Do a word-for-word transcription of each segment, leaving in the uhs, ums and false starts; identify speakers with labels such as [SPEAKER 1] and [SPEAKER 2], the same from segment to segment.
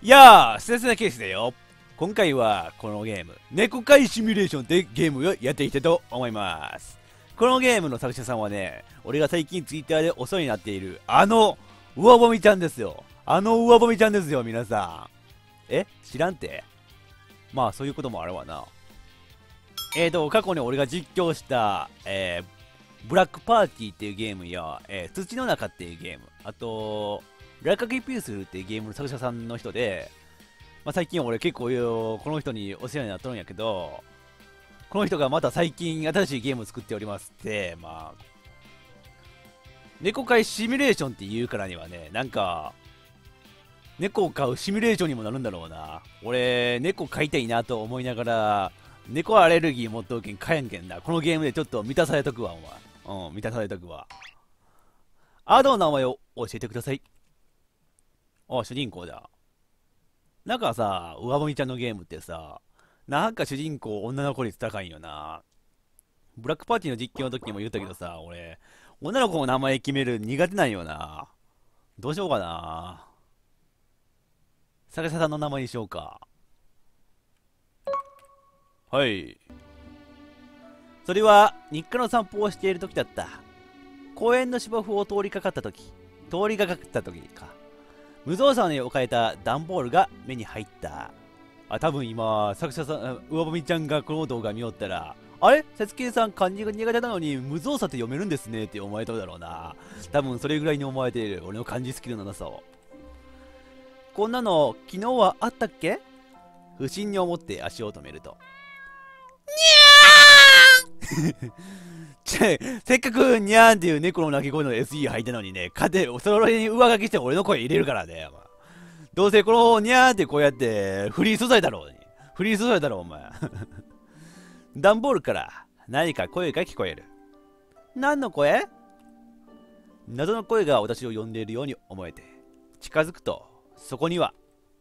[SPEAKER 1] いやー、ステスなケースだよ。今回はこのゲーム、猫飼いシミュレーションってゲームをやっていきたいと思います。このゲームの作者さんはね、俺が最近ツイッターでお世話になっている、あの、うわぼみちゃんですよ。あのうわぼみちゃんですよ、皆さん。え知らんて？まあ、そういうこともあるわな。えーと、過去に俺が実況した、えー、ブラックパーティーっていうゲームや、えー、土の中っていうゲーム、あと、ラカキピースっていうゲームの作者さんの人で、まあ、最近俺結構この人にお世話になっとるんやけど、この人がまた最近新しいゲームを作っておりますって、まあ、猫飼いシミュレーションって言うからにはね、なんか、猫を飼うシミュレーションにもなるんだろうな。俺、猫飼いたいなと思いながら、猫アレルギー持っとるけん飼えんけんな。このゲームでちょっと満たされとくわ、お前。うん、満たされとくわ。アドの名前を教えてください。あ、主人公だ。なんかさ、上森ちゃんのゲームってさ、なんか主人公女の子率高いんよな。ブラックパーティーの実況の時にも言ったけどさ、俺、女の子の名前決める苦手なんよな。どうしようかな。坂下さんの名前にしようか。はい。それは、日課の散歩をしている時だった。公園の芝生を通りかかった時、通りかかった時か。無造作に置かれた段ボールが目に入った。あ、多分今、作者さん、上ぼみちゃんがこの動画見よったら、あれ節計さん漢字が苦手なのに無造作って読めるんですねって思われただろうな。多分それぐらいに思われている俺の漢字スキルのなさを。こんなの昨日はあったっけ？不審に思って足を止めると。にゃーちせっかくにゃーんっていう猫の鳴き声の エスイー 入ったのにね、勝て、それに上書きして俺の声入れるからね。どうせこのにゃーってこうやってフリー素材だろう。フリー素材だろう、お前。段ボールから何か声が聞こえる。何の声？謎の声が私を呼んでいるように思えて、近づくと、そこには、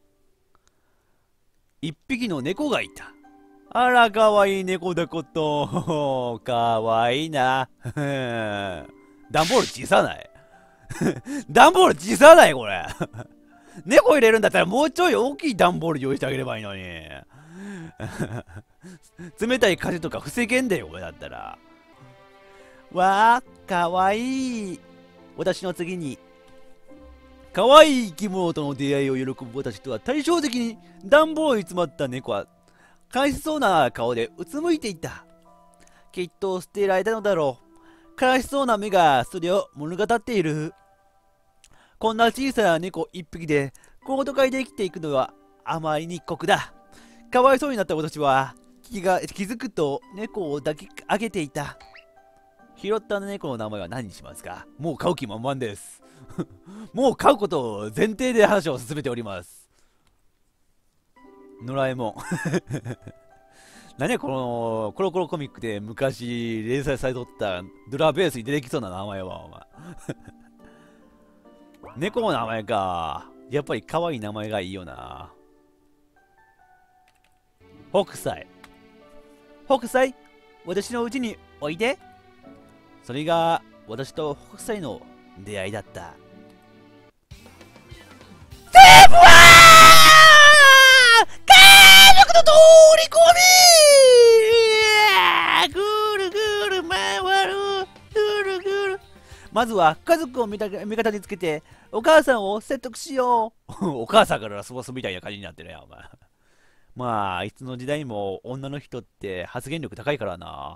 [SPEAKER 1] 一匹の猫がいた。あら、かわいい猫だこと。かわいいな。段ボール小さない段ボール小さないこれ。猫入れるんだったらもうちょい大きい段ボール用意してあげればいいのに。冷たい風とか防げんだよ、俺だったら。わあ、かわいい。私の次に、かわいい生き物との出会いを喜ぶ私とは対照的に段ボールに詰まった猫は悲しそうな顔でうつむいていた。きっと捨てられたのだろう。悲しそうな目がそれを物語っている。こんな小さな猫一匹でこの都会で生きていくのはあまりに酷だ。かわいそうになった私は気が気づくと猫を抱き上げていた。拾った猫の名前は何にしますか？もう飼う気満々です。もう飼うことを前提で話を進めております。野良えもん。何やこのコロコロコミックで昔連載されとったドラベースに出てきそうな名前はお前。猫の名前か。やっぱり可愛い名前がいいよな。北斎。北斎、私のうちにおいで。それが私と北斎の出会いだった。セーフは家族の通り込みぐるぐる回るぐるぐる。まずは家族を味方につけてお母さんを説得しよう。お母さんからラスボスみたいな感じになってるやん、お前。まあいつの時代も女の人って発言力高いからな。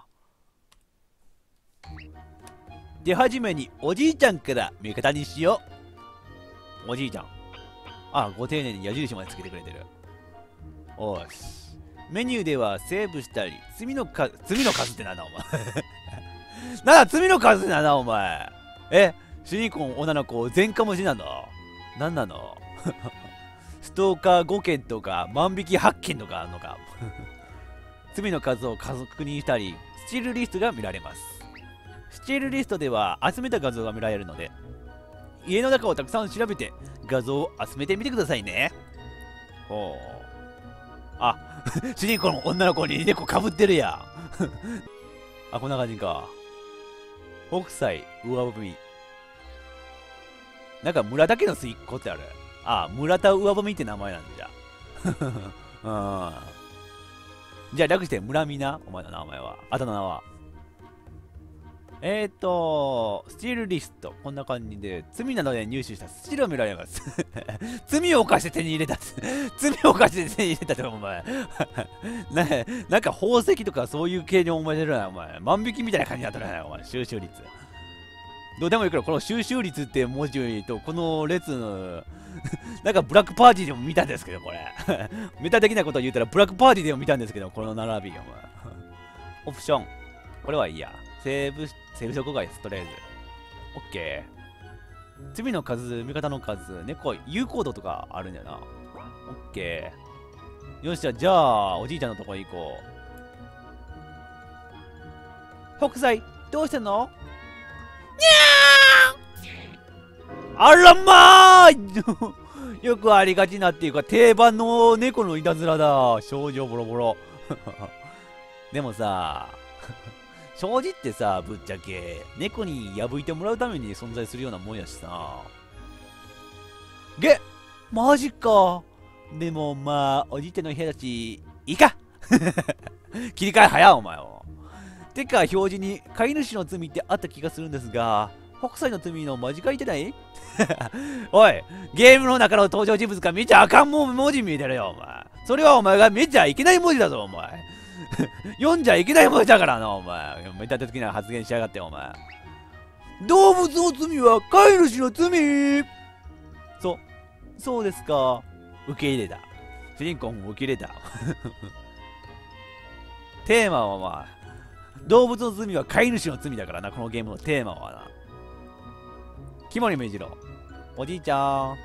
[SPEAKER 1] ではじめにおじいちゃんから味方にしよう。おじいちゃん。あ、ご丁寧に矢印までつけてくれてる。おし。メニューではセーブしたり、罪の数、罪の数ってなんだお前。なんだ罪の数ってなんだお前。え、主人公女の子全かもしなの？なんなの？ストーカーごけんとか万引きはっけんとかあるのか。罪の数を確認したり、スチールリストが見られます。スチールリストでは集めた画像が見られるので、家の中をたくさん調べて画像を集めてみてくださいね。ほう。あ、主人公の女の子に猫かぶってるやん。あ、こんな感じか。北斎、上踏み。なんか村だけの末っ子ってある。 あ、村田上文って名前なんじゃ。うん。じゃあ略して村見な、お前の名前は。あだ名は。えーと、スチールリスト。こんな感じで、罪などで入手したスチールを見られます。罪を犯して手に入れた。罪を犯して手に入れたって、お前。ななんか宝石とかそういう系に思えてるな、お前。万引きみたいな感じになってるな、お前。収集率。どうでもいいから、この収集率って文字と、この列の、なんかブラックパーティーでも見たんですけど、これ。メタ的なことを言ったら、ブラックパーティーでも見たんですけど、この並び、お前。オプション。これはいいや。セーブ、セーブ職外です、とりあえず。オッケー。罪の数、味方の数、猫、有効度とかあるんだよな。オッケー。よっしゃ、じゃあ、おじいちゃんのとこ行こう。北斎、どうしてんの？にゃーあらまーよくありがちなっていうか、定番の猫のいたずらだ。少女ボロボロ。でもさ、障子ってさ、ぶっちゃけ、猫に破いてもらうために存在するようなもんやしさ。げマジか。でもまあ、おじいちゃんの部屋たち、いいか切り替え早お前は。てか、表示に飼い主の罪ってあった気がするんですが、北斎の罪の間近いてないおい、ゲームの中の登場人物が見ちゃあかんもん文字見えてるよ、お前。それはお前が見ちゃいけない文字だぞ、お前。読んじゃいけない文字だからな、お前。メタ的な発言しやがって、お前。動物の罪は飼い主の罪。そ、そうですか。受け入れた。主人公も受け入れた。テーマはまあ、動物の罪は飼い主の罪だからな、このゲームのテーマはな。肝に銘じろ。おじいちゃん。は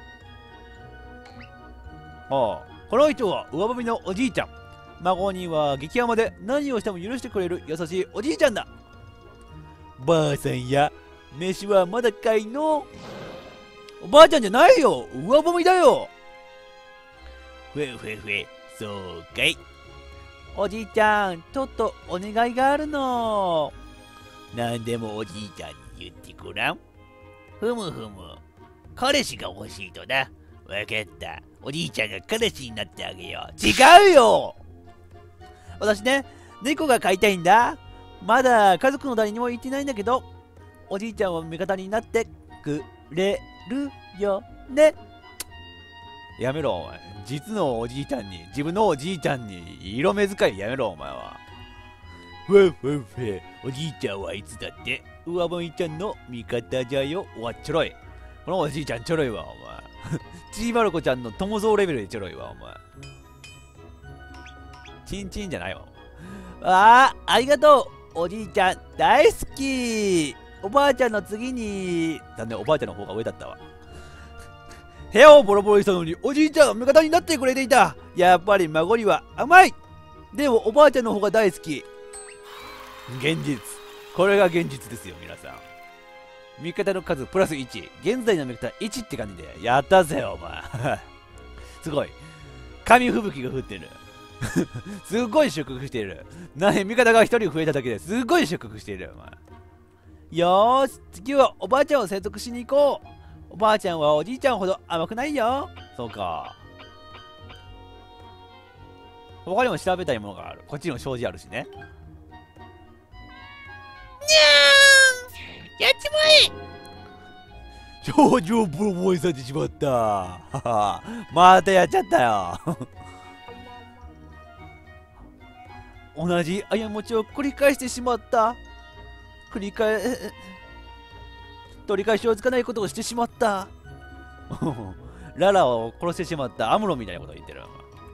[SPEAKER 1] あ、この人は上踏みのおじいちゃん。孫には激甘で何をしても許してくれる優しいおじいちゃんだ。ばあさんや、飯はまだかいの？おばあちゃんじゃないよ、上踏みだよ。ふえふえふえ、そうかい。おじいちゃん、ちょっとお願いがあるの。なんでもおじいちゃんに言ってごらん。ふむふむ。彼氏が欲しいとな。わかった。おじいちゃんが彼氏になってあげよう。違うよ。私ね、猫が飼いたいんだ。まだ家族の誰にも言ってないんだけど、おじいちゃんは味方になってくれるよね。やめろ、お前。実のおじいちゃんに、自分のおじいちゃんに色目使いやめろ、お前は。ふわふわふわ、おじいちゃんはいつだって、上森ちゃんの味方じゃよ。わっちょろい。このおじいちゃんちょろいわ、お前。ちーまる子ちゃんの友蔵レベルでちょろいわ、お前。チンチンじゃないわ。ああ、ありがとう。おじいちゃん大好き。おばあちゃんの次に、残念、おばあちゃんの方が上だったわ。部屋をボロボロにしたのにおじいちゃんが味方になってくれていた。やっぱり孫には甘い。でもおばあちゃんの方が大好き。現実。これが現実ですよ、皆さん。味方の数プラスいち。現在の味方いちって感じで。やったぜ、お前。すごい。紙吹雪が降ってる。すごい祝福している。なに、味方がひとり増えただけですごい祝福している、お前。よーし、次はおばあちゃんを説得しに行こう。おばあちゃんはおじいちゃんほど甘くないよ。そうか。他にも調べたいものがある。こっちにも障子あるしね。にゃーん、やっちまえ。障子をボロボロにされてしまった。またやっちゃったよ。同じ過ちを繰り返してしまった。繰り返取り返しをつかないことをしてしまった。ララを殺してしまったアムロみたいなことを言ってる。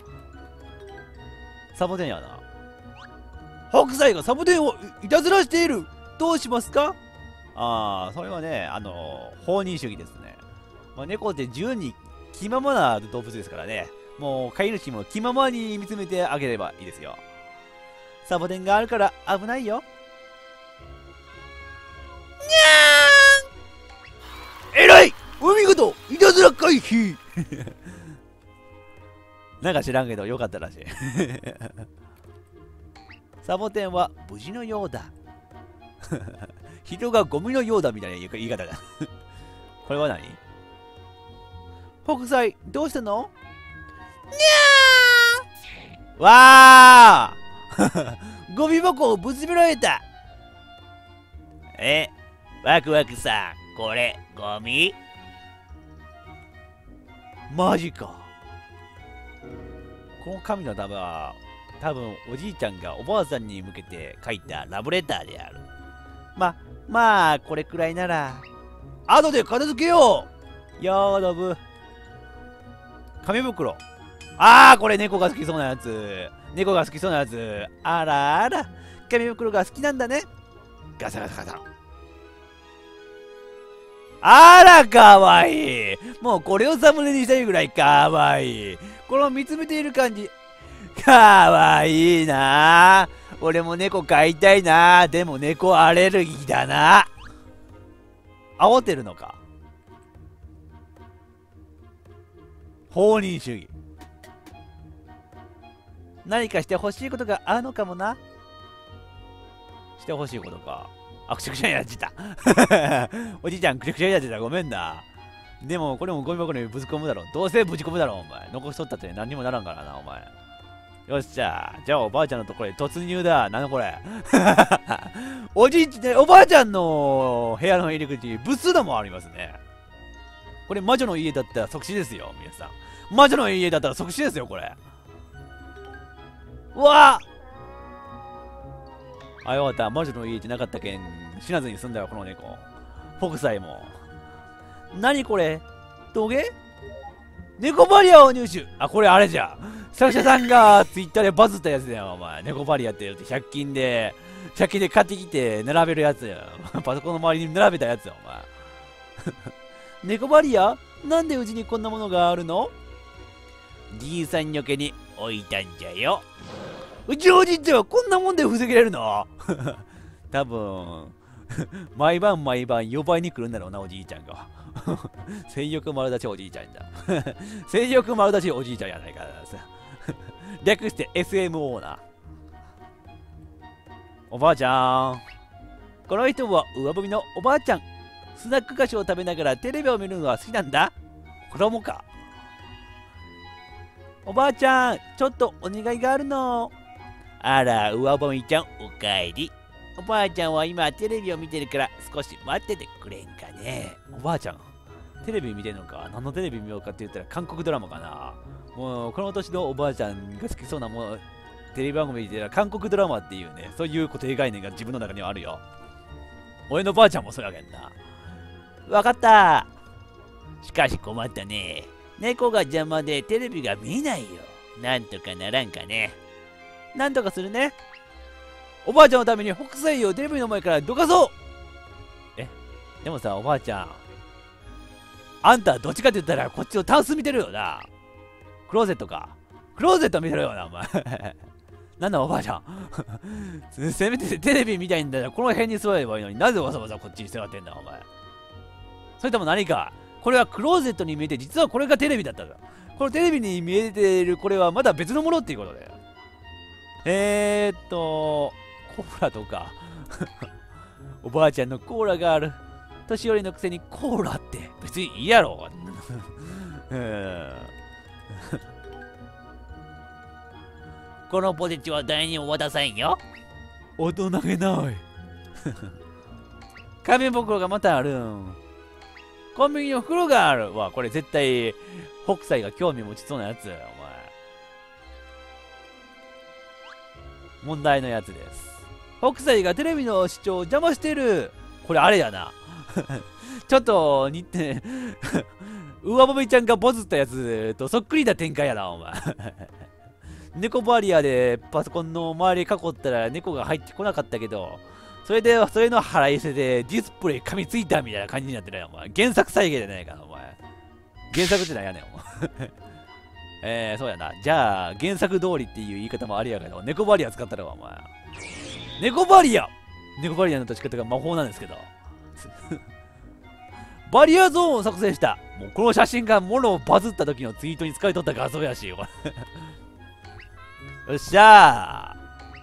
[SPEAKER 1] サボテンやな。北斎がサボテンをいたずらしている。どうしますか？ああ、それはね、あの放任主義ですね。まあ、猫って自由に気ままな動物ですからね。もう飼い主も気ままに見つめてあげればいいですよ。サボテンがあるから危ないよ。にゃーん、えらい、お見事、いたずら回避。なんか知らんけどよかったらしい。サボテンは無事のようだ。人がゴミのようだみたいな言い方が。これは何？ 北斎、どうしたの？にゃーわーゴミ箱をぶつめられた。え、ワクワクさん、これ、ゴミ？マジか。この紙の束は、多分おじいちゃんがおばあさんに向けて書いたラブレターである。ま、まあ、これくらいなら、後で片付けよう。よーどぶ。紙袋。あー、これ猫が好きそうなやつ。猫が好きそうなやつ。あらあら。紙袋が好きなんだね。ガサガサガサ。あら、かわいい。もうこれをサムネにしたいぐらいかわいい。この見つめている感じ。かわいいな。俺も猫飼いたいな。でも猫アレルギーだな。煽ってるのか。放任主義。何かしてほしいことがあるのかもな。してほしいことか。あ、くしゃくしゃになっちゃった。おじいちゃん、くしゃくしゃになっちゃった。ごめんな。でも、これもゴミ箱にぶち込むだろ。どうせぶち込むだろ、お前。残しとったって何にもならんからな、お前。よっしゃ。じゃあ、おばあちゃんのところへ突入だ。なんだこれ。おじいちゃん、おばあちゃんの部屋の入り口、ブスもありますね。これ、魔女の家だったら即死ですよ、皆さん。魔女の家だったら即死ですよ、これ。うわあ、よかった。魔女の家じゃなかったけん、死なずに済んだよ、この猫。北斎も。何これ？トゲ？猫バリアを入手。あ、これあれじゃ。作者さんがツイッターでバズったやつだよ、お前。猫バリアって言うてひゃく均で、ひゃく均で買ってきて並べるやつや。パソコンの周りに並べたやつや、お前。猫バリア？なんでうちにこんなものがあるの？じいさんよけに置いたんじゃよ。うちのおじいちゃんはこんなもんで防げれるの？多分毎晩毎晩呼ばいに来るんだろうな、おじいちゃんが。性欲丸出しおじいちゃんだ。性欲丸出しおじいちゃんやないか。略して エスエムオー な。おばあちゃん。この人は上踏みのおばあちゃん。スナック菓子を食べながらテレビを見るのが好きなんだ。子供か。おばあちゃん、ちょっとお願いがあるの。あら、上踏みちゃん、おかえり。おばあちゃんは今テレビを見てるから少し待っててくれんかね。おばあちゃん、テレビ見てんのか？何のテレビ見ようかって言ったら韓国ドラマかな。もうこの年のおばあちゃんが好きそうなもうテレビ番組見てたら韓国ドラマっていうね、そういう固定概念が自分の中にはあるよ。俺のばあちゃんもそうやけんな。わかった。しかし困ったね。猫が邪魔でテレビが見えないよ。なんとかならんかね。なんとかするね。おばあちゃんのために北斎をテレビの前からどかそう。え、でもさ、おばあちゃん。あんたどっちかって言ったらこっちのタンス見てるよな。クローゼットか。クローゼット見てるよな、お前。なんだおばあちゃん。せめてテレビ見たいんだよ。この辺に座ればいいのになぜわざわざこっちに座ってんだ、お前。それとも何か。これはクローゼットに見えて、実はこれがテレビだったんだ。このテレビに見えているこれはまだ別のものっていうことだよ。えーっと、コーラとか。おばあちゃんのコーラがある。年寄りのくせにコーラって別にいいやろ。このポテチは誰にも渡さんよ。大人げない。紙袋がまたあるん。コンビニの袋があるわ。これ絶対北斎が興味持ちそうなやつ。お前。問題のやつです。北斎がテレビの視聴を邪魔してる。これあれやな。ちょっと似て、上ぼみちゃんがボズったやつとそっくりな展開やな、お前。猫バリアでパソコンの周り囲ったら猫が入ってこなかったけど、それで、それの腹いせでディスプレイ噛みついたみたいな感じになってるよ、お前。原作再現じゃないかな、お前。原作ってなんやねん、お前。えー、そうやな。じゃあ、原作通りっていう言い方もありやけど、猫バリア使ったらわ、お前。猫バリア猫バリアの立ち方が魔法なんですけど。バリアゾーンを作成した。もうこの写真がもろバズった時のツイートに使い取った画像やし、これ。よっしゃ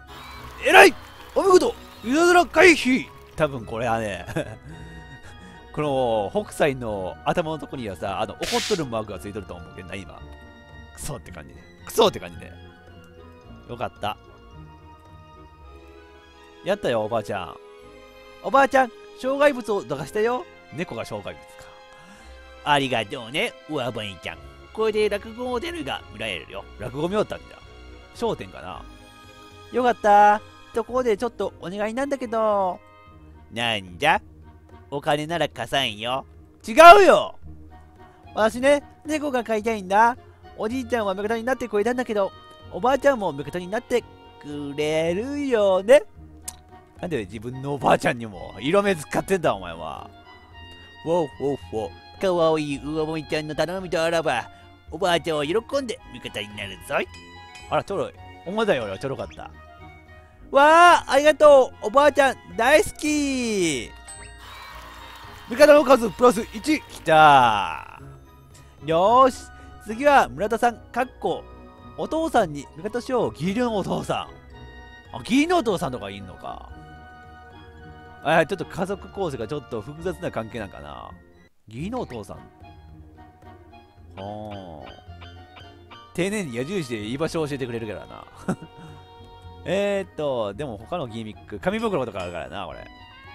[SPEAKER 1] ー。えらいお見事いたずら回避。多分これはね、 この北斎の頭のとこにはさ、あの怒っとるマークがついとると思うけどな、今。クソって感じで。クソって感じで。よかった。やったよ、おばあちゃん。おばあちゃん、障害物をどかしたよ。猫が障害物か。ありがとうね、上ばいちゃん。これで落語モデルが見られるよ。落語見よったんだ。焦点かな。よかった。ところでちょっとお願いなんだけど。なんじゃ？お金なら貸さんよ。違うよ。私ね、猫が飼いたいんだ。おじいちゃんは味方になってくれたんだけど、おばあちゃんも味方になってくれるよね。なんで自分のおばあちゃんにも色目使ってんだお前は。ウォーウォーウォー。かわいい上もいちゃんの頼みとあらば、おばあちゃんは喜んで味方になるぞい。あら、ちょろい。思ったよりはちょろかった。わあ、ありがとう。おばあちゃん大好き。味方の数プラスいち。きた。よーし。次は村田さん、かっこお父さんに味方しよう。義理のお父さん。あ、義理のお父さんとかいんのか。あ、ちょっと家族構成がちょっと複雑な関係なんかな。義理のお父さん。おー。丁寧に矢印で居場所を教えてくれるからな。えーっと、でも他のギミック、紙袋とかあるからな、これ。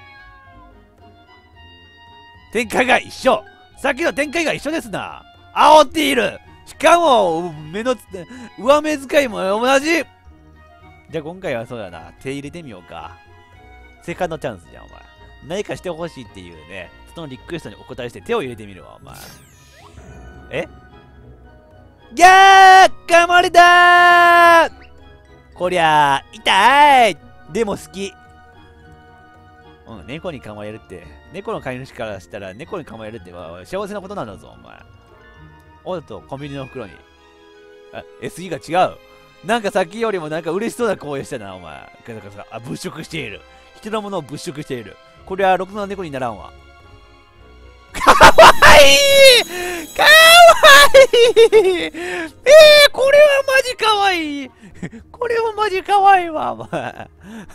[SPEAKER 1] 展開が一緒。さっきの展開が一緒ですな。煽っている。しかも、目のつ、上目遣いも同じ。じゃあ今回はそうだな。手入れてみようか。セカンドチャンスじゃん、お前。何かしてほしいっていうね、そのリクエストにお答えして手を入れてみるわ、お前。えギャー噛まれたー。こりゃあ、痛い。でも好き。うん、猫に噛まれるって、猫の飼い主からしたら猫に噛まれるっては幸せなことなんだぞ、お前。おっと、コンビニの袋に。あ、エスイー が違う。なんかさっきよりもなんか嬉しそうな行為したな、お前。ガサガサ。あ、物色している。人のものを物色している。これはろくな猫にならんわ。かわいいかわいいえー、これはマジかわいいこれはマジかわいいわ、お前。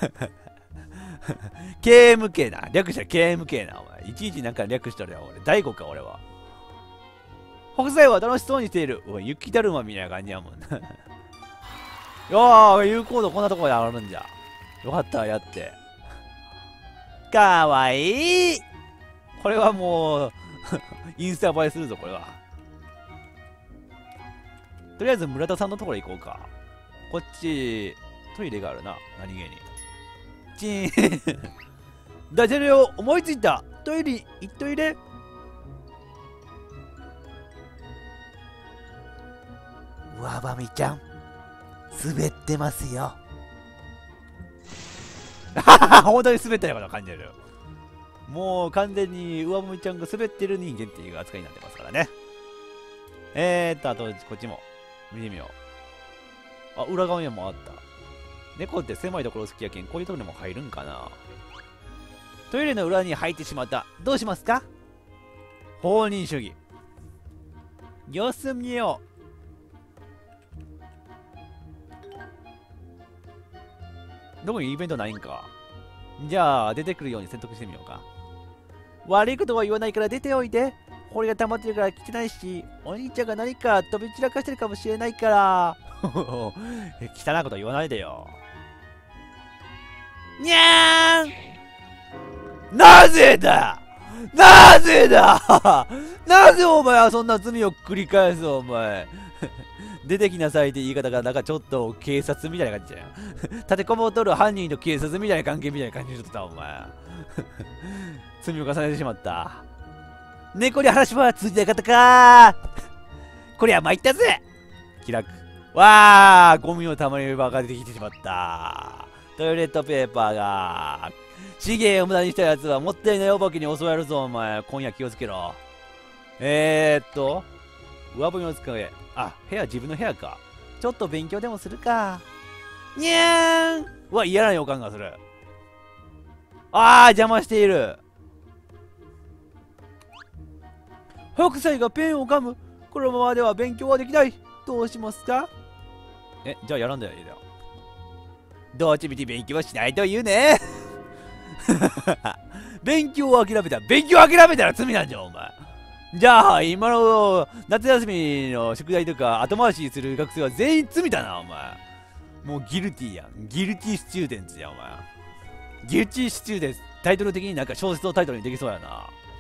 [SPEAKER 1] ケーエムケー な。略したら ケーエムケー な、お前。いちいちなんか略しとるよ、俺。大悟か、俺は。北斎は楽しそうにしている。おい、雪だるまみたいな感じやもんな。よー、有効度こんなところであるんじゃ。よかった、やって。かわいい。これはもう、インスタ映えするぞ、これは。とりあえず村田さんのところ行こうか。こっち、トイレがあるな。何気に。チーン。ダジャレを思いついた。トイレ行っといれ。上ばみちゃん、滑ってますよ。本当に滑ったような感じる。もう完全に上ばみちゃんが滑ってる人間っていう扱いになってますからね。えーっと、あとこっちも見てみよう。あ、裏側にもあった。猫って狭いところ好きやけん、こういうところにも入るんかな。トイレの裏に入ってしまった。どうしますか？放任主義。様子見よう。どこにイベントないんか。じゃあ、出てくるように説得してみようか。悪いことは言わないから出ておいで。これが溜まってるから汚いし、お兄ちゃんが何か飛び散らかしてるかもしれないから。汚いこと言わないでよ。にゃーん。なぜだなぜだなぜお前はそんな罪を繰り返すお前。出てきなさいって言い方がなんかちょっと警察みたいな感じじゃん。立てこもっとる犯人と警察みたいな関係みたいな感じでちょっとたお前。罪を重ねてしまった。猫に話は通じなかったかこりゃ参ったぜ。開く。わあ、ゴミのたまり場が出てきてしまった。トイレットペーパーが。資源を無駄にしたやつはもったいないお化けに襲われるぞお前。今夜気をつけろ。えーっと上着を使え。あ、部屋自分の部屋か。ちょっと勉強でもするか。にゃーん。うわ、嫌な予感がする。あー、邪魔している。北斎がペンを噛む。このままでは勉強はできない。どうしますか？え、じゃあやらんだよ、いいだよ。どっちみち勉強はしないと言うね。 勉強を諦めた。勉強を諦めたら罪なんじゃん、お前。じゃあ、今の夏休みの宿題とか後回しする学生は全員罪だな、お前。もうギルティやん。ギルティスチューデンツやん、お前。ギルティスチューデンツ。タイトル的になんか小説のタイトルにできそうやな。